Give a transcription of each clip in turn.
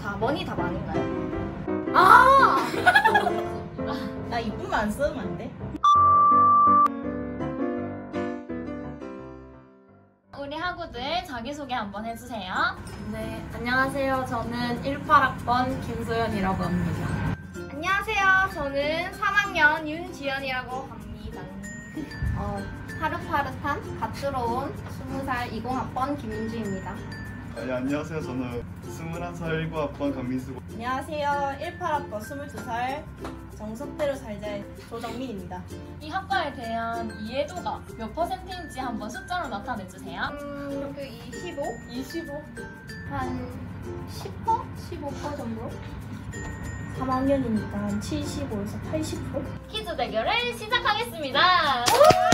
4번이 답 아닌가요? 아! 나 이분만 안 쓰면 안 돼? 우리 학우들 자기소개 한번 해주세요. 네, 안녕하세요. 저는 18학번 김소연이라고 합니다. 안녕하세요. 저는 3학년 윤지연이라고 합니다. 파릇파릇한 갓 들어온 20살 20학번 김윤주입니다. 네, 안녕하세요. 저는 21살 19학번 강민수. 안녕하세요. 18학번 22살 정석대로 살자의 조정민입니다. 이 학과에 대한 이해도가 몇 %인지 한번 숫자로 나타내주세요. 25? 25? 한 10%? 15% 정도? 3학년이니까 한 75에서 80%? 퀴즈 대결을 시작하겠습니다.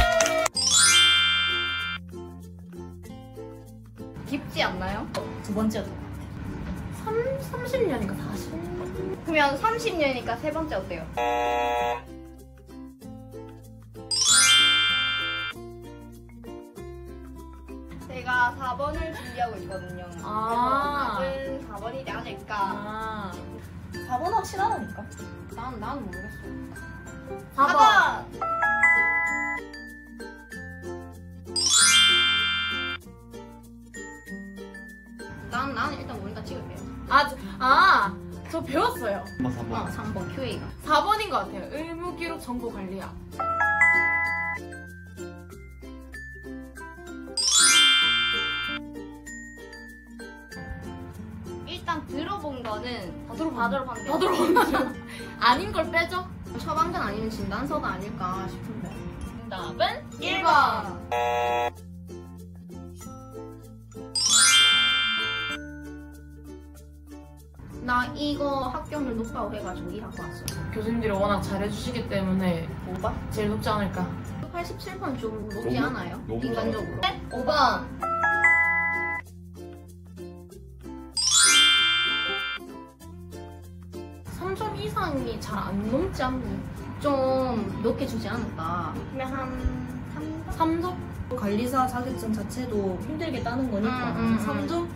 깊지 않나요? 두 번째였던 것 같아요. 30년인가 40년? 그러면 30년이니까 세 번째 어때요? 제가 4번을 준비하고 있거든요. 아. 그래서 답은 4번이지 않을까. 아. 4번 확실하다니까. 난 모르겠어. 4번! 나는 일단 모르니까 찍을게요. 저 배웠어요. 3번. 3번 QA가. 4번인 것 같아요. 의무기록 정보관리학. 일단 들어본 거는 다 들어봤는데 다 들어봤나요? 아닌 걸 빼죠? 처방전 아니면 진단서가 아닐까 싶은데. 정답은 1번. 나 이거 합격률 높다고 해가지고 이 학과 왔어. 교수님들이 워낙 잘해주시기 때문에 5번? 제일 높지 않을까. 87%는 좀 높지 너무- 않아요? 너무 인간적으로. 네? 5번. 삼 3점 이상이 잘 안 넘지 않나요? 좀 높게 주지 않을까. 그러면 한 3번? 3점? 관리사 자격증 자체도 힘들게 따는 거니까 3점?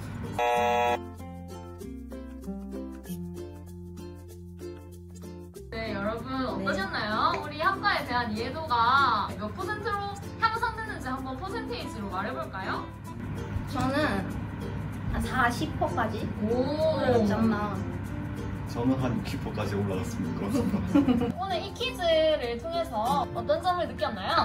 네, 여러분 어떠셨나요? 우리 학과에 대한 이해도가 몇 %로 향상됐는지 한번 퍼센테이지로 말해볼까요? 저는 한 40%까지 오. 올랐지 않나. 저는 한 60%까지 올라갔습니다. 그렇습니다. 오늘 이 퀴즈를 통해서 어떤 점을 느꼈나요?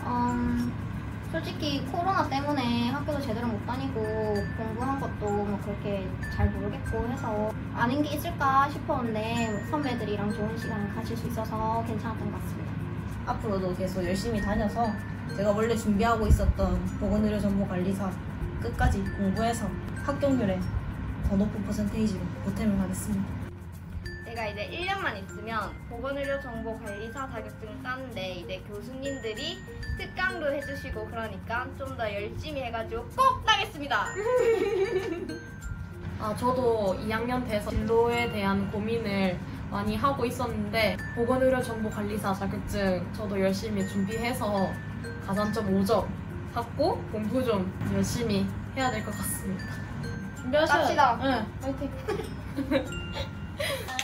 솔직히 코로나 때문에 학교도 제대로 못 다니고 공부한 것도 뭐 그렇게 잘 모르겠고 해서 아는 게 있을까 싶었는데 선배들이랑 좋은 시간을 가질 수 있어서 괜찮았던 것 같습니다. 앞으로도 계속 열심히 다녀서 제가 원래 준비하고 있었던 보건의료정보관리사 끝까지 공부해서 합격률에 더 높은 퍼센테이지로 보탬을 하겠습니다. 제가 이제 1년만 있으면 보건의료정보관리사 자격증 따는데 이제 교수님들이 특강도 해주시고 그러니까 좀 더 열심히 해가지고 꼭 따겠습니다. 저도 2학년 돼서 진로에 대한 고민을 많이 하고 있었는데 보건의료정보관리사 자격증 저도 열심히 준비해서 가산점 5점 받고 공부 좀 열심히 해야 될 것 같습니다. 준비하셔야 깝시다. 네. 화이팅!